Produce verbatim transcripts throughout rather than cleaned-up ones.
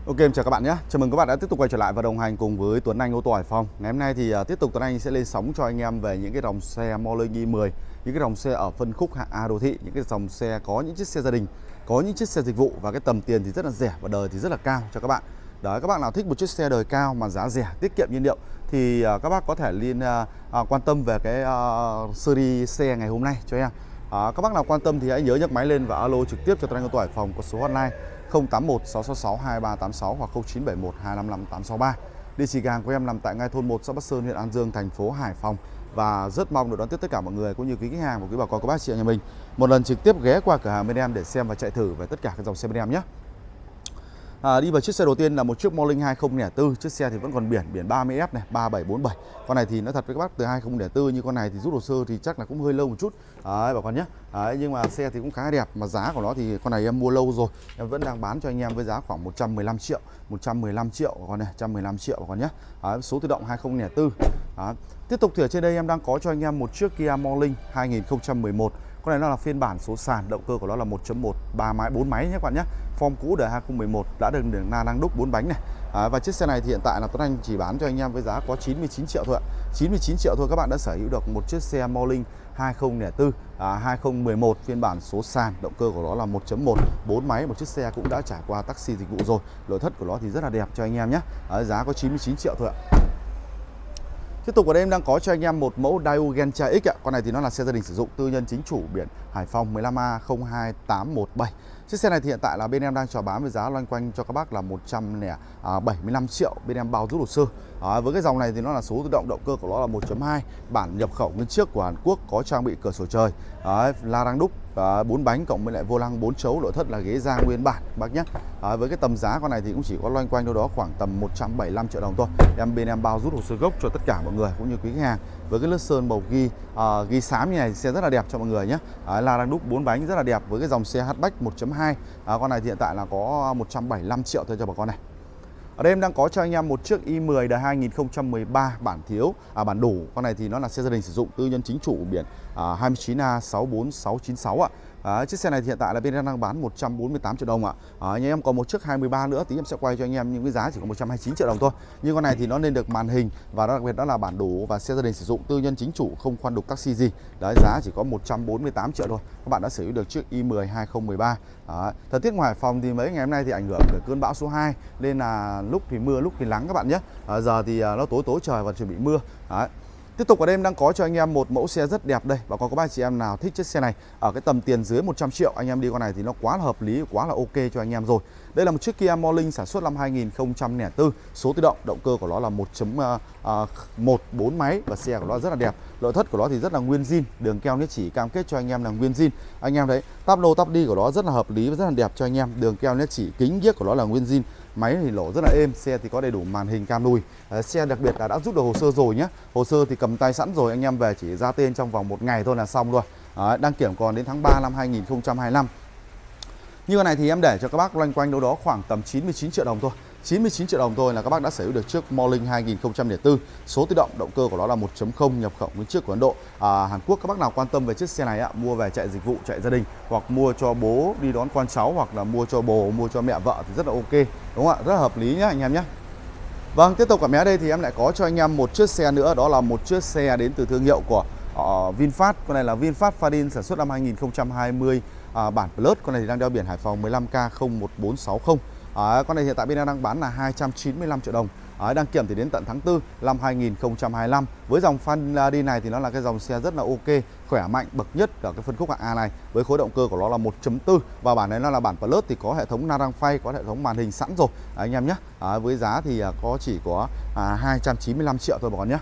Ok, em chào các bạn nhé. Chào mừng các bạn đã tiếp tục quay trở lại và đồng hành cùng với Tuấn Anh ô tô Hải Phòng. Ngày hôm nay thì uh, tiếp tục Tuấn Anh sẽ lên sóng cho anh em về những cái dòng xe Morning i mười, những cái dòng xe ở phân khúc hạng A đô thị, những cái dòng xe có những chiếc xe gia đình, có những chiếc xe dịch vụ và cái tầm tiền thì rất là rẻ và đời thì rất là cao cho các bạn. Đấy, các bạn nào thích một chiếc xe đời cao mà giá rẻ, tiết kiệm nhiên liệu thì uh, các bác có thể liên uh, uh, quan tâm về cái uh, series xe ngày hôm nay cho em. Uh, các bác nào quan tâm thì hãy nhớ nhấc máy lên và alo trực tiếp cho Tuấn Anh ô tô Hải Phòng có số hotline không tám một sáu sáu sáu hai ba tám sáu hoặc không chín bảy một hai năm năm tám sáu ba. Địa chỉ hàng của em nằm tại ngay thôn một, xã Bắc Sơn, huyện An Dương, thành phố Hải Phòng. Và rất mong được đón tiếp tất cả mọi người cũng như quý khách hàng và quý bà con các bác chị em nhà mình một lần trực tiếp ghé qua cửa hàng bên em để xem và chạy thử về tất cả các dòng xe bên em nhé. À, đi vào chiếc xe đầu tiên là một chiếc Morning hai không không bốn. Chiếc xe thì vẫn còn biển biển ba mươi F này, ba bảy bốn bảy. Con này thì nó thật với các bác từ hai không không bốn, như con này thì rút hồ sơ thì chắc là cũng hơi lâu một chút. Đấy bà con nhé. Đấy, nhưng mà xe thì cũng khá đẹp, mà giá của nó thì con này em mua lâu rồi. Em vẫn đang bán cho anh em với giá khoảng một trăm mười lăm triệu, một trăm mười lăm triệu con này, một trăm mười lăm triệu bà con nhé. Đấy, số tự động hai không không bốn. Đấy. Tiếp tục thì ở trên đây em đang có cho anh em một chiếc Kia Morning hai không một một. Con này nó là phiên bản số sàn, động cơ của nó là một chấm một, ba máy, bốn máy nhé các bạn nhé. Form cũ đời hai không một một, đã được đường na năng đúc bốn bánh này. À, và chiếc xe này thì hiện tại là Tuấn Anh chỉ bán cho anh em với giá có chín mươi chín triệu thôi ạ. chín mươi chín triệu thôi các bạn đã sở hữu được một chiếc xe Morning hai không không bốn à, hai không một một phiên bản số sàn, động cơ của nó là một chấm một, bốn máy, một chiếc xe cũng đã trải qua taxi dịch vụ rồi. Nội thất của nó thì rất là đẹp cho anh em nhé. À, giá có chín mươi chín triệu thôi ạ. Tiếp tục ở đây em đang có cho anh em một mẫu Daewoo Gentra X ạ. Con này thì nó là xe gia đình sử dụng, tư nhân chính chủ, biển Hải Phòng mười lăm A không hai tám một bảy. Chiếc xe này thì hiện tại là bên em đang chào bán với giá loanh quanh cho các bác là một trăm bảy mươi lăm triệu, bên em bao rút hồ sơ. À, với cái dòng này thì nó là số tự động, động cơ của nó là một chấm hai, bản nhập khẩu nguyên chiếc của Hàn Quốc, có trang bị cửa sổ trời, à, la răng đúc, bốn bánh cộng với lại vô lăng bốn chấu, nội thất là ghế da nguyên bản các bác nhé. À, với cái tầm giá con này thì cũng chỉ có loanh quanh đâu đó khoảng tầm một trăm bảy mươi lăm triệu đồng thôi. Em bên em bao rút hồ sơ gốc cho tất cả mọi người cũng như quý khách hàng. Với cái lướt sơn màu ghi uh, ghi xám như này, xe rất là đẹp cho mọi người nhé. À, la răng đúc bốn bánh rất là đẹp với cái dòng xe hatchback một chấm hai. À, con này thì hiện tại là có một trăm bảy mươi lăm triệu thôi cho bà con này. Ở đây em đang có cho anh em một chiếc i mười đời hai không một ba, bản thiếu à bản đủ. Con này thì nó là xe gia đình sử dụng, tư nhân chính chủ, biển à, hai chín A sáu bốn sáu chín sáu ạ. À, chiếc xe này thì hiện tại là bên em đang bán một trăm bốn mươi tám triệu đồng ạ. À, anh em có một chiếc hai ba nữa tí em sẽ quay cho anh em những cái giá chỉ có một trăm hai mươi chín triệu đồng thôi. Nhưng con này thì nó lên được màn hình và đặc biệt đó là bản đủ và xe gia đình sử dụng, tư nhân chính chủ, không khoan đục taxi gì. Đấy, giá chỉ có một trăm bốn mươi tám triệu thôi. Các bạn đã sở hữu được chiếc i mười hai không một ba. À, thời tiết ngoài Hải Phòng thì mấy ngày hôm nay thì ảnh hưởng bởi cơn bão số hai nên là lúc thì mưa lúc thì nắng các bạn nhé. À, giờ thì nó tối tối trời và chuẩn bị mưa. Đấy. Tiếp tục ở đây em đang có cho anh em một mẫu xe rất đẹp đây. Và có các bác chị em nào thích chiếc xe này ở cái tầm tiền dưới một trăm triệu, anh em đi con này thì nó quá là hợp lý, quá là ok cho anh em rồi. Đây là một chiếc Kia Morning sản xuất năm hai không không bốn, số tự động, động cơ của nó là một chấm một, bốn máy và xe của nó rất là đẹp. Nội thất của nó thì rất là nguyên zin, đường keo niết chỉ cam kết cho anh em là nguyên zin. Anh em thấy táp lô táp đi của nó rất là hợp lý và rất là đẹp cho anh em. Đường keo niết chỉ, kính ghiếc của nó là nguyên zin. Máy thì lỗ rất là êm, xe thì có đầy đủ màn hình cam lùi. Xe đặc biệt là đã rút được hồ sơ rồi nhé. Hồ sơ thì cầm tay sẵn rồi, anh em về chỉ ra tên trong vòng một ngày thôi là xong rồi. Đấy, đăng kiểm còn đến tháng ba năm hai nghìn không trăm hai mươi lăm. Như con này thì em để cho các bác loanh quanh đâu đó khoảng tầm chín mươi chín triệu đồng thôi. chín mươi chín triệu đồng thôi là các bác đã sở hữu được chiếc Morning hai không không bốn, số tự động, động cơ của nó là một chấm không, nhập khẩu nguyên chiếc của Ấn Độ. À, Hàn Quốc. Các bác nào quan tâm về chiếc xe này ạ, mua về chạy dịch vụ, chạy gia đình hoặc mua cho bố đi đón con cháu hoặc là mua cho bồ, mua cho mẹ vợ thì rất là ok, đúng không ạ? Rất là hợp lý nhá anh em nhé. Vâng, tiếp tục ở mé đây thì em lại có cho anh em một chiếc xe nữa, đó là một chiếc xe đến từ thương hiệu của uh, VinFast. Con này là VinFast Fadin sản xuất năm hai không hai không, à, bản Plus. Con này thì đang đeo biển Hải Phòng mười lăm K không một bốn sáu không. À, con này hiện tại bên em đang bán là hai trăm chín mươi lăm triệu đồng. À, đăng kiểm thì đến tận tháng tư năm hai nghìn không trăm hai mươi lăm. Với dòng Fadin này thì nó là cái dòng xe rất là ok, khỏe mạnh, bậc nhất ở cái phân khúc hạng A này. Với khối động cơ của nó là một chấm bốn và bản này nó là bản Plus thì có hệ thống na răng phay, có hệ thống màn hình sẵn rồi à, anh em nhé. À, với giá thì có chỉ có à, hai trăm chín mươi lăm triệu thôi bà con nhé.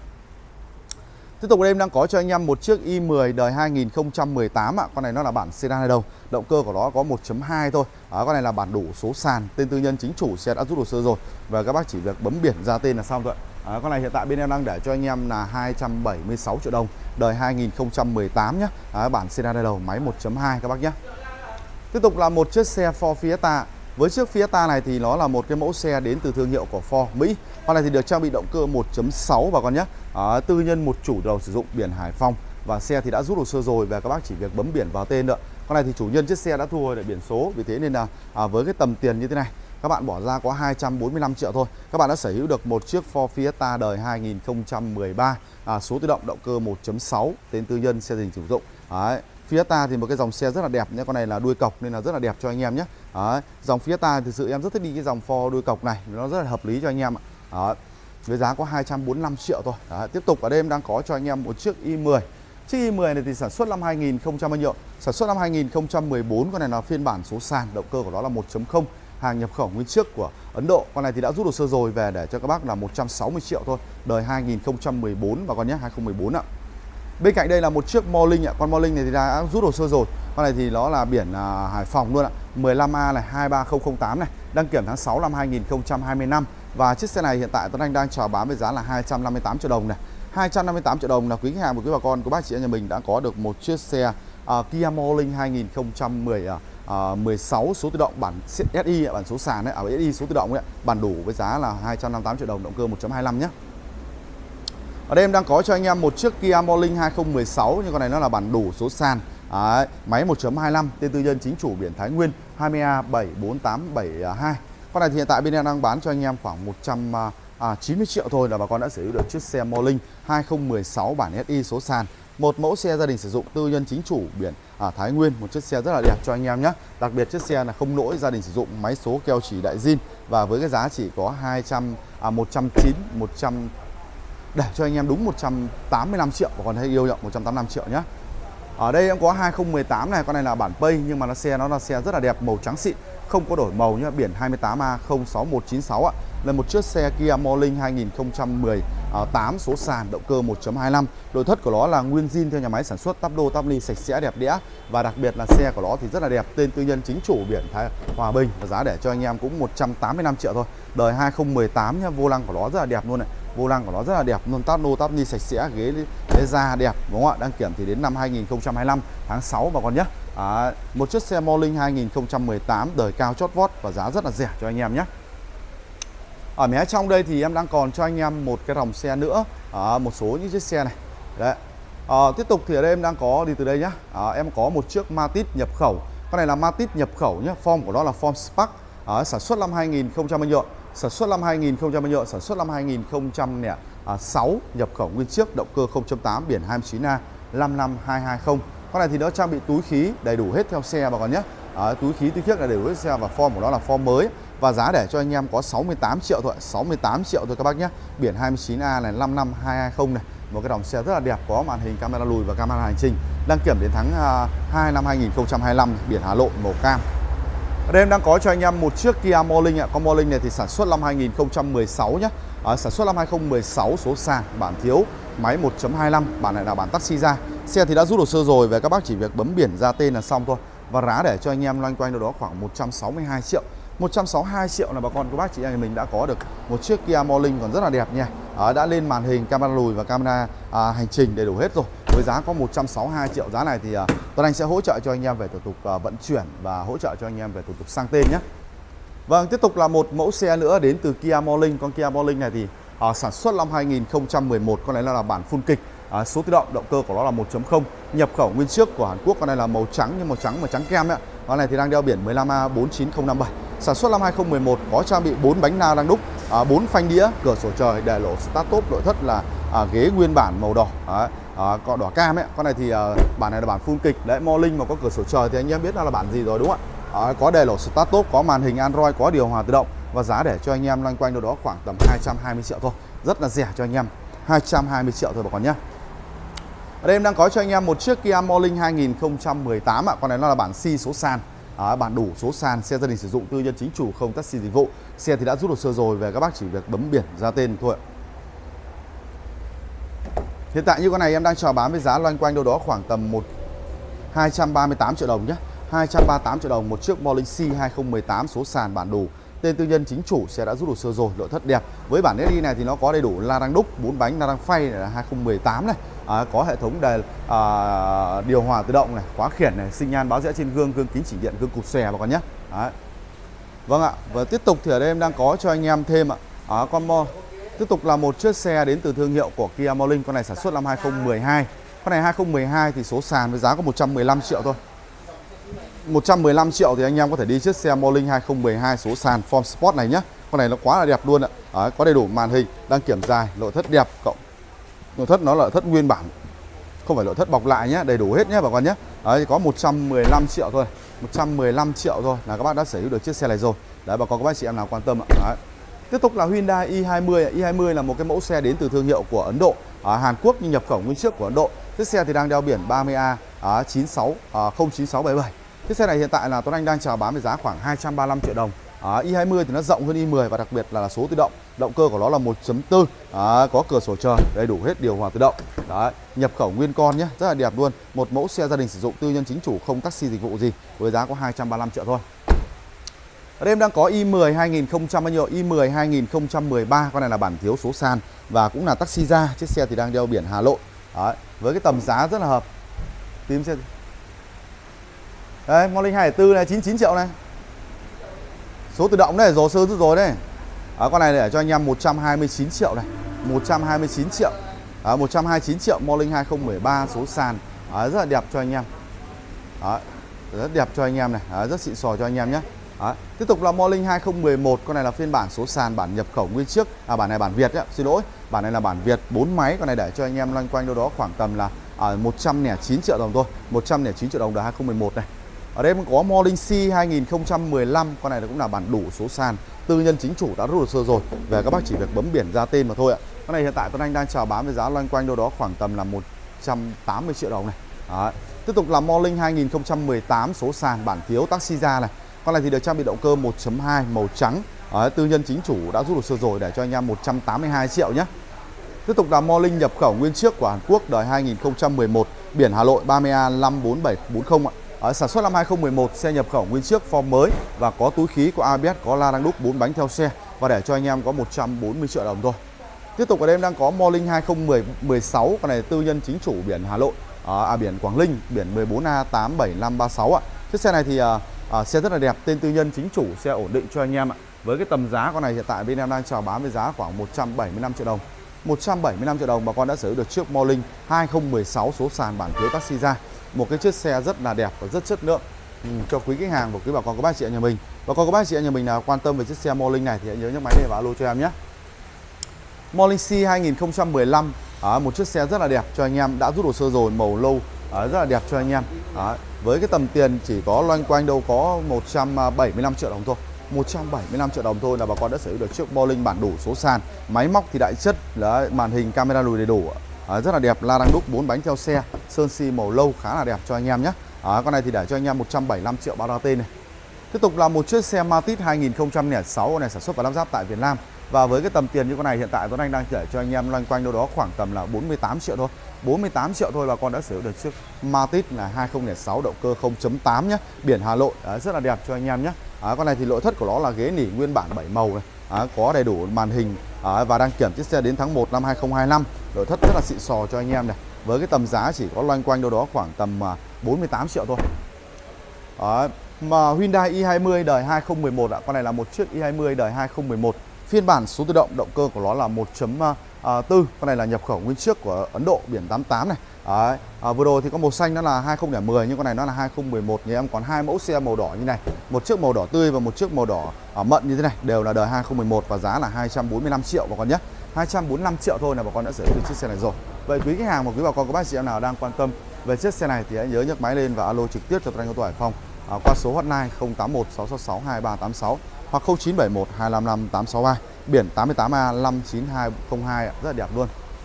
Tiếp tục ở đây em đang có cho anh em một chiếc i mười đời hai không một tám ạ. Con này nó là bản sedan hai đầu, động cơ của nó có một chấm hai thôi. À, con này là bản đủ, số sàn, tên tư nhân chính chủ, xe đã rút hồ sơ rồi và các bác chỉ việc bấm biển ra tên là xong rồi. À, con này hiện tại bên em đang để cho anh em là hai trăm bảy mươi sáu triệu đồng, đời hai không một tám nhé. À, bản sedan hai đầu, máy một chấm hai các bác nhé. Tiếp tục là một chiếc xe Ford Fiesta. Với chiếc Fiesta này thì nó là một cái mẫu xe đến từ thương hiệu của Ford Mỹ. Con này thì được trang bị động cơ một chấm sáu bà con nhé. À, tư nhân một chủ đầu sử dụng, biển Hải Phòng và xe thì đã rút hồ sơ rồi và các bác chỉ việc bấm biển vào tên nữa. Con này thì chủ nhân chiếc xe đã thu hồi lại biển số, vì thế nên là à, với cái tầm tiền như thế này các bạn bỏ ra có hai trăm bốn mươi lăm triệu thôi, các bạn đã sở hữu được một chiếc Ford Fiesta đời hai nghìn không trăm mười ba, à, số tự động, động cơ một chấm sáu, tên tư nhân, xe gia đình sử dụng. Đấy. Fiesta thì một cái dòng xe rất là đẹp nhé, con này là đuôi cọc nên là rất là đẹp cho anh em nhé. Đấy. Dòng Fiesta thực sự em rất thích đi cái dòng Ford đuôi cọc này, nó rất là hợp lý cho anh em ạ. Đấy. Với giá có hai trăm bốn mươi lăm triệu thôi. Đấy. Tiếp tục ở đây em đang có cho anh em một chiếc i mười. Chiếc i mười này thì sản xuất năm hai nghìn không trăm bao nhiêu? Sản xuất năm hai nghìn không trăm mười bốn, con này là phiên bản số sàn, động cơ của nó là một chấm không, hàng nhập khẩu nguyên chiếc của Ấn Độ. Con này thì đã rút hồ sơ rồi, về để cho các bác là một trăm sáu mươi triệu thôi, đời hai nghìn không trăm mười bốn và con nhé, hai nghìn không trăm mười bốn ạ. Bên cạnh đây là một chiếc Morning ạ, con Morning này thì đã rút hồ sơ rồi. Con này thì nó là biển à, Hải Phòng luôn ạ, mười lăm A này, hai ba không không tám này, đăng kiểm tháng sáu năm hai nghìn không trăm hai mươi lăm. Và chiếc xe này hiện tại Tuấn Anh đang chào bán với giá là hai trăm năm mươi tám triệu đồng này. hai trăm năm mươi tám triệu đồng là quý khách hàng của quý bà con của bác chị em nhà mình đã có được một chiếc xe uh, Kia Morning hai nghìn không trăm mười sáu số tự động bản ét i, bản số sàn đấy, ở ét i số tự động ấy, bản đủ với giá là hai trăm năm mươi tám triệu đồng, động cơ một chấm hai lăm nhé. Ở đây em đang có cho anh em một chiếc Kia Morning hai không một sáu, nhưng con này nó là bản đủ số sàn. Đấy, máy một chấm hai lăm, tên tư nhân, chính chủ, biển Thái Nguyên, hai mươi A bảy bốn tám bảy hai. Con này thì hiện tại bên em đang bán cho anh em khoảng một trăm chín mươi triệu thôi là bà con đã sở hữu được chiếc xe Morning hai không một sáu bản ét i số sàn. Một mẫu xe gia đình sử dụng, tư nhân, chính chủ, biển à, Thái Nguyên, một chiếc xe rất là đẹp cho anh em nhé. Đặc biệt chiếc xe là không lỗi, gia đình sử dụng, máy số keo chỉ đại zin, và với cái giá chỉ có hai trăm à, một trăm chín mươi, một trăm, để cho anh em đúng một trăm tám mươi lăm triệu, và còn thấy yêu nhộng một trăm tám mươi lăm triệu nhé. Ở đây em có hai không một tám này, con này là bản Pay nhưng mà nó xe nó là xe rất là đẹp, màu trắng xịn, không có đổi màu nhé, biển hai mươi tám A không sáu một chín sáu ạ. Là một chiếc xe Kia Morning hai nghìn không trăm mười tám số sàn, động cơ một chấm hai lăm. Nội thất của nó là nguyên zin theo nhà máy sản xuất, tắp đô tắp ly sạch sẽ đẹp đẽ, và đặc biệt là xe của nó thì rất là đẹp, tên tư nhân, chính chủ, biển Thái Hòa Bình, và giá để cho anh em cũng một trăm tám mươi lăm triệu thôi. Đời hai không một tám nhá, vô lăng của nó rất là đẹp luôn này. Vô lăng của nó rất là đẹp luôn, tắp đô tắp ly sạch sẽ, ghế ghế da đẹp, đúng không ạ? Đăng kiểm thì đến năm hai nghìn không trăm hai mươi lăm tháng sáu bà con nhé. À, một chiếc xe Morning hai nghìn không trăm mười tám đời cao chót vót và giá rất là rẻ cho anh em nhé. Ở mé trong đây thì em đang còn cho anh em một cái dòng xe nữa, à, một số những chiếc xe này. Đấy. À, tiếp tục thì ở đây em đang có đi từ đây nhá. À, em có một chiếc Matiz nhập khẩu. Con này là Matiz nhập khẩu nhé, form của nó là form Spark. À, sản xuất năm hai nghìn không trăm bao nhiêu? Sản xuất năm hai nghìn không trăm bao nhiêu? Sản xuất năm hai nghìn không trăm lẻ sáu, nhập khẩu nguyên chiếc, động cơ không chấm tám, biển hai mươi chín A năm năm hai hai không. Con này thì nó trang bị túi khí đầy đủ hết theo xe bà con nhé. À, túi khí túi khiếc là đầy đủ hết xe, và form của nó là form mới, và giá để cho anh em có sáu mươi tám triệu thôi, sáu mươi tám triệu thôi các bác nhé. Biển hai mươi chín A này, năm năm hai hai không này, một cái dòng xe rất là đẹp, có màn hình camera lùi và camera hành trình, đăng kiểm đến tháng hai năm hai nghìn không trăm hai mươi lăm, biển Hà Nội màu cam. Ở đây em đang có cho anh em một chiếc Kia Morning ạ. Con Morning này thì sản xuất năm hai nghìn không trăm mười sáu nhé. À, sản xuất năm hai không một sáu số sàn, bản thiếu, máy một chấm hai lăm, bản này là bản taxi ra. Xe thì đã rút hồ sơ rồi, về các bác chỉ việc bấm biển ra tên là xong thôi. Và giá để cho anh em loanh quanh đâu đó khoảng một trăm sáu mươi hai triệu. một trăm sáu mươi hai triệu là bà con của bác chị em mình đã có được một chiếc Kia Morning còn rất là đẹp nha. À, đã lên màn hình camera lùi và camera à, hành trình đầy đủ hết rồi. Với giá có một trăm sáu mươi hai triệu. Giá này thì à, Tuấn Anh sẽ hỗ trợ cho anh em về thủ tục à, vận chuyển và hỗ trợ cho anh em về thủ tục sang tên nhé. Vâng, tiếp tục là một mẫu xe nữa đến từ Kia Morning. Con Kia Morning này thì à, sản xuất năm hai nghìn không trăm mười một, con này là, là bản full kịch. À, số tự động, động cơ của nó là một chấm không, nhập khẩu nguyên chiếc của Hàn Quốc. Con này là màu trắng, nhưng màu trắng mà trắng kem ấy. Con này thì đang đeo biển mười lăm A bốn chín không năm bảy. Sản xuất năm hai không một một, có trang bị bốn bánh na đang đúc, à, bốn phanh đĩa, cửa sổ trời, để lỗ start top, nội thất là à, ghế nguyên bản màu đỏ, à, à, có đỏ cam ấy. Con này thì à, bản này là bản full kịch. Đấy, Morning mà có cửa sổ trời thì anh em biết là, là bản gì rồi đúng không ạ? À, có đèn lỗ start top, có màn hình Android, có điều hòa tự động, và giá để cho anh em loanh quanh đâu đó khoảng tầm hai trăm hai mươi triệu thôi. Rất là rẻ cho anh em, hai trăm hai mươi triệu thôi bà con nhé. Ở đây em đang có cho anh em một chiếc Kia Morning hai nghìn không trăm mười tám ạ. Con này nó là bản C số sàn, à, bản đủ số sàn, xe gia đình sử dụng, tư nhân, chính chủ, không taxi dịch vụ. Xe thì đã rút hồ sơ rồi, về các bác chỉ việc bấm biển ra tên thôi. Hiện tại như con này em đang chào bán với giá loanh quanh đâu đó khoảng tầm một hai trăm ba mươi tám triệu đồng nhé. hai trăm ba mươi tám triệu đồng một chiếc Morning C hai không một tám số sàn, bản đủ, tên tư nhân, chính chủ, xe đã rút hồ sơ rồi, nội thất đẹp. Với bản ét i này thì nó có đầy đủ la răng đúc, bốn bánh la răng phay này là hai không một tám này. À, có hệ thống đề à, điều hòa tự động này, khóa khiển này, sinh nhan báo rẽ trên gương, gương kính chỉnh điện, gương cụt xòe bà con nhé. Đấy. Vâng ạ, và tiếp tục thì ở đây em đang có cho anh em thêm ạ. À, con mo tiếp tục là một chiếc xe đến từ thương hiệu của Kia Morning. Con này sản xuất năm hai không một hai. Con này hai không một hai thì số sàn với giá có một trăm mười lăm triệu thôi. một trăm mười lăm triệu thì anh em có thể đi chiếc xe Morning hai không một hai số sàn Form Sport này nhé. Con này nó quá là đẹp luôn ạ. Đấy, có đầy đủ màn hình, đăng kiểm dài, nội thất đẹp, cộng nội thất nó là nội thất nguyên bản, không phải nội thất bọc lại nhé, đầy đủ hết nhé bà con nhé. Đấy, có một trăm mười lăm triệu thôi, một trăm mười lăm triệu thôi là các bác đã sở hữu được chiếc xe này rồi. Đấy, bà con các bác chị em nào quan tâm ạ. Đấy. Tiếp tục là Hyundai i hai mươi. i hai mươi là một cái mẫu xe đến từ thương hiệu của Ấn Độ, ở Hàn Quốc nhưng nhập khẩu nguyên chiếc của Ấn Độ. Chiếc xe thì đang đeo biển ba mươi A chín sáu không chín sáu bảy bảy. Chiếc xe này hiện tại là Tuấn Anh đang chào bán với giá khoảng hai trăm ba mươi lăm triệu đồng. À, i hai mươi thì nó rộng hơn i mười và đặc biệt là, là số tự động. Động cơ của nó là một chấm bốn, à, có cửa sổ trời, đầy đủ hết, điều hòa tự động. Đấy, nhập khẩu nguyên con nhé, rất là đẹp luôn. Một mẫu xe gia đình sử dụng, tư nhân chính chủ, không taxi dịch vụ gì, với giá có hai trăm ba mươi lăm triệu thôi. Ở đây em đang có i mười hai nghìn không trăm bao nhiêu? i mười hai nghìn không trăm mười ba, con này là bản thiếu số sàn và cũng là taxi ra. Chiếc xe thì đang đeo biển Hà Nội. Đấy, với cái tầm giá rất là hợp. Tìm xe. Đây, Morning hai không bốn này, chín mươi chín triệu này. Số tự động này, rồ sơ rút rồi đấy. Đó, con này để cho anh em một trăm hai mươi chín triệu này, một trăm hai mươi chín triệu. Đó, một trăm hai mươi chín triệu Morning hai không một ba số sàn. Đó, rất là đẹp cho anh em. Đó, rất đẹp cho anh em này, đó, rất xịn sò cho anh em nhé. Đó. Tiếp tục là Morning hai không một một, con này là phiên bản số sàn, bản nhập khẩu nguyên chiếc, à bản này bản Việt nhé, xin lỗi. Bản này là bản Việt bốn máy, con này để cho anh em loanh quanh đâu đó khoảng tầm là à, một trăm lẻ chín triệu đồng thôi, một trăm lẻ chín triệu đồng đời hai không một một này. Ở đây có Morning C hai nghìn không trăm mười lăm, con này cũng là bản đủ số sàn, tư nhân chính chủ đã rút hồ sơ rồi, về các bác chỉ việc bấm biển ra tên mà thôi ạ. Con này hiện tại Tuấn Anh đang chào bán với giá loanh quanh đâu đó khoảng tầm là một trăm tám mươi triệu đồng này. Đấy. Tiếp tục là Morning hai nghìn không trăm mười tám số sàn, bản thiếu taxi ra này. Con này thì được trang bị động cơ một chấm hai màu trắng. Đấy, tư nhân chính chủ đã rút hồ sơ rồi, để cho anh em một trăm tám mươi hai triệu nhé. Tiếp tục là Morning nhập khẩu nguyên chiếc của Hàn Quốc, đời hai nghìn không trăm mười một, biển Hà Nội ba mươi A năm bốn bảy bốn không ạ. Ở sản xuất năm hai không một một, xe nhập khẩu nguyên chiếc form mới và có túi khí, có a bê ét, có la răng đúc, bốn bánh theo xe và để cho anh em có một trăm bốn mươi triệu đồng thôi. Tiếp tục ở đây em đang có Morning hai không một sáu, con này tư nhân chính chủ, biển Hà Nội, à, biển Quảng Ninh, biển mười bốn A tám bảy năm ba sáu ạ. Chiếc xe này thì à, à, xe rất là đẹp, tên tư nhân chính chủ, xe ổn định cho anh em ạ. Với cái tầm giá con này hiện tại bên em đang chào bán với giá khoảng một trăm bảy mươi lăm triệu đồng. một trăm bảy mươi lăm triệu đồng bà con đã sở hữu được chiếc Morning hai không một sáu số sàn, bản thiếu taxi ra. Một cái chiếc xe rất là đẹp và rất chất lượng, ừ, cho quý khách hàng và quý bà con các bác chị anh nhà mình. Và còn các bác chị anh nhà mình nào quan tâm về chiếc xe Morning này thì hãy nhớ nhấc máy lên và alo cho em nhé. Morning C hai nghìn không trăm mười lăm, à, một chiếc xe rất là đẹp cho anh em, đã rút hồ sơ rồi, màu lâu, à, rất là đẹp cho anh em. À, với cái tầm tiền chỉ có loanh quanh đâu có một trăm bảy mươi lăm triệu đồng thôi, một trăm bảy mươi lăm triệu đồng thôi là bà con đã sở hữu được chiếc Morning bản đủ số sàn. Máy móc thì đại chất, là màn hình camera lùi đầy đủ, à, rất là đẹp, la răng đúc, bốn bánh theo xe, sơn xi màu lâu khá là đẹp cho anh em nhé. À, con này thì để cho anh em một trăm bảy mươi lăm triệu bao ra tên này. Tiếp tục là một chiếc xe Matiz hai nghìn không trăm lẻ sáu, con này sản xuất và lắp ráp tại Việt Nam. Và với cái tầm tiền như con này hiện tại Tuấn Anh đang để cho anh em loanh quanh đâu đó khoảng tầm là bốn mươi tám triệu thôi. bốn mươi tám triệu thôi là con đã sở hữu được chiếc Matiz là hai không không sáu, động cơ không chấm tám nhé, biển Hà Nội. Đấy, rất là đẹp cho anh em nhé. À, con này thì nội thất của nó là ghế nỉ nguyên bản bảy màu này. À, có đầy đủ màn hình, à, và đăng kiểm chiếc xe đến tháng một năm hai không hai lăm. Nội thất rất là xịn sò cho anh em này. Với cái tầm giá chỉ có loanh quanh đâu đó khoảng tầm bốn mươi tám triệu thôi. À, mà Hyundai i hai mươi đời hai không một một ạ. Con này là một chiếc i hai mươi đời hai không một một, phiên bản số tự động, động cơ của nó là một chấm bốn. Con này là nhập khẩu nguyên chiếc của Ấn Độ, biển tám tám này. Đấy. À, vừa rồi thì có màu xanh nó là hai không không một, nhưng con này nó là hai không một một. Thì em còn hai mẫu xe màu đỏ như này, một chiếc màu đỏ tươi và một chiếc màu đỏ à, mận như thế này, đều là đời hai không một một và giá là hai trăm bốn mươi lăm triệu bà con nhé. hai trăm bốn mươi lăm triệu thôi là bà con đã sở hữu được chiếc xe này rồi. Vậy quý khách hàng và quý bà con các bác chị em nào đang quan tâm về chiếc xe này thì hãy nhớ nhấc máy lên và alo trực tiếp cho Tuấn Anh ô tô Hải Phòng à, qua số hotline không tám một sáu sáu sáu hai ba tám sáu hoặc không chín bảy một hai năm năm tám sáu ba, biển tám mươi tám A năm chín hai không hai, rất là đẹp luôn.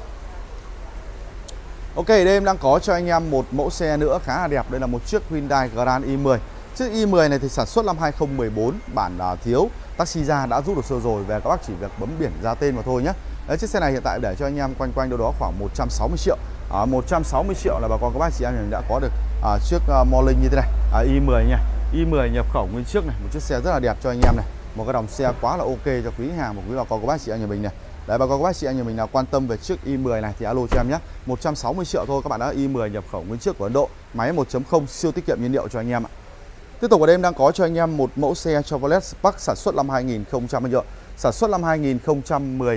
Ok, đây em đang có cho anh em một mẫu xe nữa khá là đẹp. Đây là một chiếc Hyundai Grand i mười. Chiếc i mười này thì sản xuất năm hai không một bốn, bản uh, thiếu taxi ra, đã rút hồ sơ rồi, về các bác chỉ việc bấm biển ra tên mà thôi nhé. Đấy, chiếc xe này hiện tại để cho anh em quanh quanh đâu đó khoảng một trăm sáu mươi triệu. À, một trăm sáu mươi triệu là bà con các bác chị em mình đã có được uh, chiếc uh, Morning như thế này, à, i mười nha. i mười nhập khẩu nguyên chiếc này, một chiếc xe rất là đẹp cho anh em này. Một cái dòng xe quá là ok cho quý khách hàng và quý bà con các bác chị em nhà mình này. Đấy, bà con các bác chị anh nhà mình nào quan tâm về chiếc i mười này thì alo cho em nhé. một trăm sáu mươi triệu thôi các bạn đã i mười nhập khẩu nguyên chiếc của Ấn Độ, máy một chấm không, siêu tiết kiệm nhiên liệu cho anh em ạ. Tiếp tục ở đây em đang có cho anh em một mẫu xe Chevrolet Spark sản xuất năm hai nghìn không trăm sản xuất năm hai nghìn không trăm mười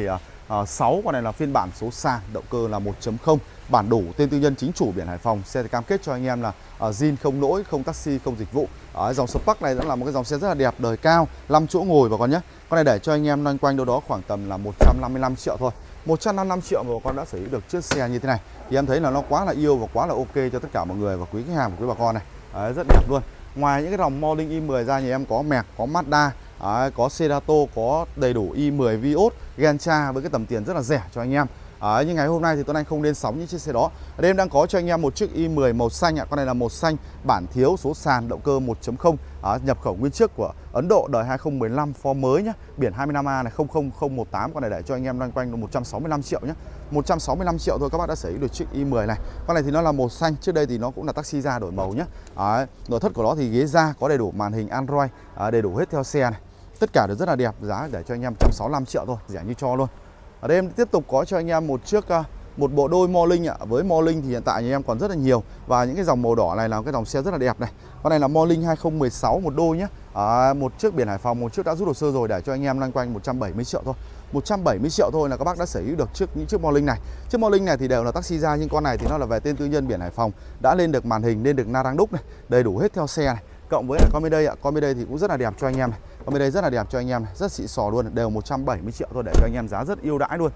sáu. Con này là phiên bản số sàn, động cơ là một chấm không, bản đủ, tên tư nhân chính chủ, biển Hải Phòng. Xe thì cam kết cho anh em là uh, zin không lỗi, không taxi, không dịch vụ. Ở dòng Spark này cũng là một cái dòng xe rất là đẹp, đời cao, năm chỗ ngồi bà con nhé. Con này để cho anh em loanh quanh đâu đó khoảng tầm là một trăm năm mươi lăm triệu thôi. một trăm năm mươi lăm triệu mà bà con đã sở hữu được chiếc xe như thế này thì em thấy là nó quá là yêu và quá là ok cho tất cả mọi người và quý khách hàng của quý bà con này. Đấy, rất đẹp luôn. Ngoài những cái dòng Morning i mười ra, nhà em có Merc, có Mazda, đấy, có Cerato, có đầy đủ i mười Vios, Gentra với cái tầm tiền rất là rẻ cho anh em. À, nhưng ngày hôm nay thì Tuấn Anh không lên sóng những chiếc xe đó. Ở đây em đang có cho anh em một chiếc i mười màu xanh ạ. Con này là màu xanh, bản thiếu, số sàn, động cơ một chấm không, à, nhập khẩu nguyên chiếc của Ấn Độ, đời hai không một lăm, form mới nhá, biển hai mươi lăm A này không không không một tám. Con này để cho anh em loanh quanh một trăm sáu mươi lăm triệu nhá. một trăm sáu mươi lăm triệu thôi các bác đã sở hữu được chiếc i mười này. Con này thì nó là màu xanh, trước đây thì nó cũng là taxi da đổi màu nhá. À, nội thất của nó thì ghế da, có đầy đủ màn hình Android, à, đầy đủ hết theo xe này. Tất cả đều rất là đẹp, giá để cho anh em một trăm sáu mươi lăm triệu thôi, rẻ như cho luôn. Ở đây em tiếp tục có cho anh em một chiếc một bộ đôi Morning ạ. Với Morning thì hiện tại nhà em còn rất là nhiều và những cái dòng màu đỏ này là cái dòng xe rất là đẹp này. Con này là Morning hai không một sáu, một đôi nhé. À, một chiếc biển Hải Phòng, một chiếc đã rút hồ sơ rồi, để cho anh em loanh quanh một trăm bảy mươi triệu thôi. một trăm bảy mươi triệu thôi là các bác đã sở hữu được chiếc những chiếc Morning này. Chiếc Morning này thì đều là taxi ra, nhưng con này thì nó là về tên tư nhân biển Hải Phòng, đã lên được màn hình, lên được na răng đúc này, đầy đủ hết theo xe này. Cộng với con bên đây ạ, con bên đây thì cũng rất là đẹp cho anh em này. Con bên đây rất là đẹp cho anh em này, rất xịn sò luôn, đều một trăm bảy mươi triệu thôi, để cho anh em giá rất ưu đãi luôn.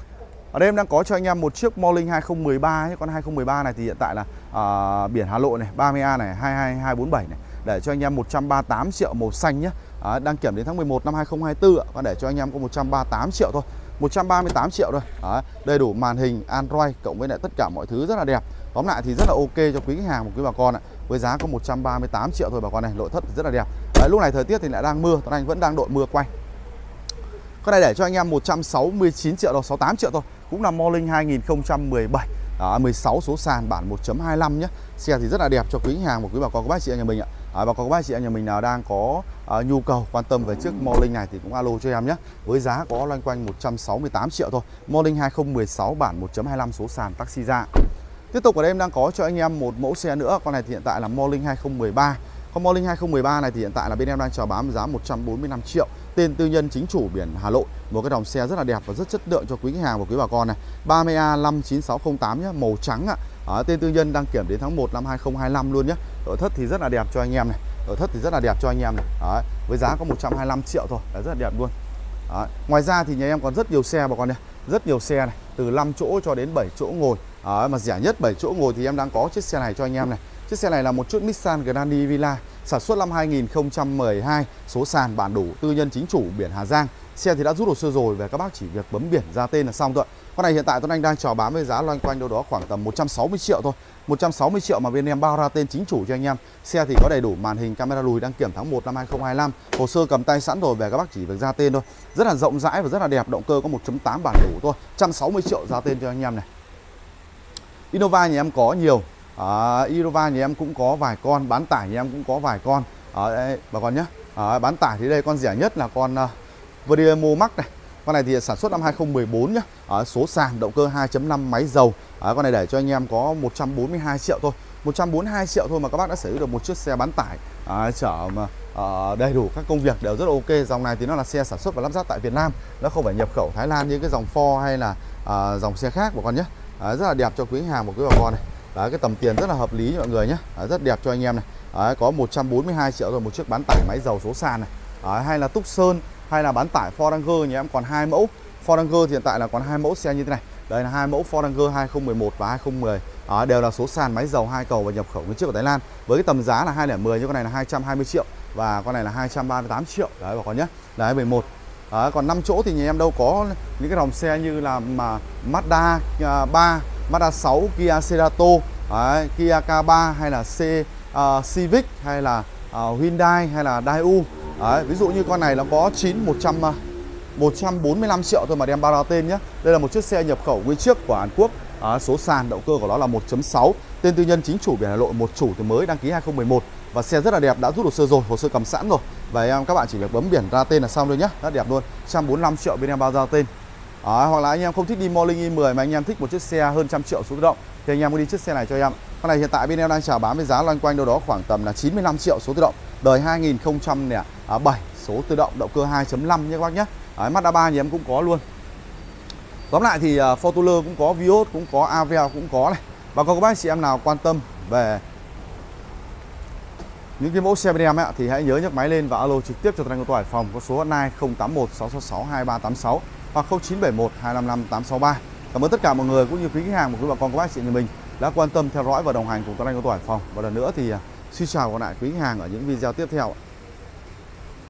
Ở đây em đang có cho anh em một chiếc Morning hai không một ba nhé. Con hai không một ba này thì hiện tại là à, biển Hà Nội này, ba mươi A này, hai hai hai bốn bảy này, để cho anh em một trăm ba mươi tám triệu, màu xanh nhé. À, đăng kiểm đến tháng mười một năm hai không hai tư ạ. Còn để cho anh em có một trăm ba mươi tám triệu thôi, một trăm ba mươi tám triệu thôi. À, đầy đủ màn hình Android cộng với lại tất cả mọi thứ rất là đẹp. Tóm lại thì rất là ok cho quý khách hàng của quý bà con ạ. Với giá có một trăm ba mươi tám triệu thôi bà con này, nội thất thì rất là đẹp. À, lúc này thời tiết thì lại đang mưa, Tuấn Anh vẫn đang đội mưa quay. Con này để cho anh em một trăm sáu mươi chín triệu đâu, sáu mươi tám triệu thôi. Cũng là Morning hai không một bảy, à, mười sáu số sàn, bản một chấm hai lăm nhé. Xe thì rất là đẹp cho quý khách hàng của quý bà con các bác chị anh nhà mình ạ. À, bà con các bác chị anh nhà mình nào đang có à, nhu cầu quan tâm về chiếc Morning này thì cũng alo cho em nhé. Với giá có loanh quanh một trăm sáu mươi tám triệu thôi. Morning hai không một sáu, bản một chấm hai lăm số sàn, taxi ra. Tiếp tục ở đây em đang có cho anh em một mẫu xe nữa. Con này thì hiện tại là Morning hai không một ba. Con Morning hai không một ba này thì hiện tại là bên em đang chào bán giá một trăm bốn mươi lăm triệu. Tên tư nhân chính chủ, biển Hà Nội. Một cái dòng xe rất là đẹp và rất chất lượng cho quý khách hàng và quý bà con này. ba mươi A năm chín sáu không tám nhé, màu trắng ạ. À, tên tư nhân đăng kiểm đến tháng một năm hai không hai lăm luôn nhé. Nội thất thì rất là đẹp cho anh em này. Nội thất thì rất là đẹp cho anh em này. Đấy, với giá có một trăm hai mươi lăm triệu thôi, là rất là đẹp luôn. Đấy. Ngoài ra thì nhà em còn rất nhiều xe bà con này, rất nhiều xe này, từ năm chỗ cho đến bảy chỗ ngồi. Đấy, mà rẻ nhất bảy chỗ ngồi thì em đang có chiếc xe này cho anh em này. Chiếc xe này là một chiếc Nissan Grandi Villa, sản xuất năm hai không một hai, số sàn, bản đủ, tư nhân chính chủ, biển Hà Giang. Xe thì đã rút hồ sơ rồi, về các bác chỉ việc bấm biển ra tên là xong thôi. Con này hiện tại Tuấn Anh đang chào bán với giá loanh quanh đâu đó khoảng tầm một trăm sáu mươi triệu thôi. một trăm sáu mươi triệu mà bên em bao ra tên chính chủ cho anh em. Xe thì có đầy đủ màn hình camera lùi, đăng kiểm tháng một năm hai không hai lăm, hồ sơ cầm tay sẵn rồi, về các bác chỉ việc ra tên thôi. Rất là rộng rãi và rất là đẹp, động cơ có một chấm tám bản đủ thôi, một trăm sáu mươi triệu ra tên cho anh em này. Innova nhà em có nhiều. À, Innova nhà em cũng có vài con, bán tải nhà em cũng có vài con. À, đây, bà con nhé. À, bán tải thì đây con rẻ nhất là con uh, Verimo Max này. Con này thì sản xuất năm hai không một bốn nhá. À, số sàn, động cơ hai chấm năm, máy dầu. À, con này để cho anh em có một trăm bốn mươi hai triệu thôi. một trăm bốn mươi hai triệu thôi mà các bác đã sở hữu được một chiếc xe bán tải à, chở mà à, đầy đủ các công việc đều rất là ok. Dòng này thì nó là xe sản xuất và lắp ráp tại Việt Nam, nó không phải nhập khẩu Thái Lan như cái dòng Ford hay là à, dòng xe khác bà con nhé. À, rất là đẹp cho quý hàng một cái bà con này. Đấy, cái tầm tiền rất là hợp lý mọi người nhé. Đấy, rất đẹp cho anh em này. Đấy, có một trăm bốn mươi hai triệu rồi một chiếc bán tải máy dầu số sàn này. Đấy, hay là Tucson hay là bán tải Ford Ranger nhà em còn hai mẫu. Ford Ranger thì hiện tại là còn hai mẫu xe như thế này. Đây là hai mẫu Ford Ranger hai không một một và hai không một không. Đấy, đều là số sàn, máy dầu hai cầu và nhập khẩu nguyên chiếc của Thái Lan. Với cái tầm giá là hai không một không, nhưng con này là hai trăm hai mươi triệu và con này là hai trăm ba mươi tám triệu. Đấy bà con nhé. Đấy mười một. Đấy, còn năm chỗ thì nhà em đâu có những cái dòng xe như là mà Mazda ba, Mazda sáu, Kia Cerato, đấy, Kia K ba hay là C, uh, Civic hay là uh, Hyundai hay là Daewoo. Đấy, ví dụ như con này nó có chín một trăm, một trăm bốn mươi lăm triệu thôi mà đem bao ra tên nhé. Đây là một chiếc xe nhập khẩu nguyên chiếc của Hàn Quốc. À, số sàn, động cơ của nó là một chấm sáu, tên tư nhân chính chủ biển Hà Nội, một chủ từ mới, đăng ký hai không một một và xe rất là đẹp, đã rút hồ sơ rồi, hồ sơ cầm sẵn rồi. Và em các bạn chỉ việc bấm biển ra tên là xong thôi nhé, rất đẹp luôn. một trăm bốn mươi lăm triệu bên em bao ra tên. À, hoặc là anh em không thích đi Morning i mười mà anh em thích một chiếc xe hơn trăm triệu số tự động thì anh em có đi chiếc xe này cho em. Con này hiện tại bên em đang chào bán với giá loanh quanh đâu đó khoảng tầm là chín mươi lăm triệu số tự động, đời hai không không bảy, số tự động, động cơ hai chấm năm nhé các bác nhé. Mazda ba thì em cũng có luôn. Tóm lại thì uh, Fortuner cũng có, Vios cũng có, Avel cũng có này. Và còn các bác chị em nào quan tâm về những cái mẫu xe bên em ấy, thì hãy nhớ nhấc máy lên và alo trực tiếp cho Tuấn Anh ô tô Hải Phòng có số hotline không tám một sáu sáu sáu hai ba tám sáu hoặc không chín bảy một hai năm năm tám sáu ba. Cảm ơn tất cả mọi người cũng như quý khách hàng của quý bà con các bác chị nhà mình đã quan tâm theo dõi và đồng hành cùng Tuấn Anh ô tô Hải Phòng. Và lần nữa thì uh, xin chào và gặp lại quý khách hàng ở những video tiếp theo.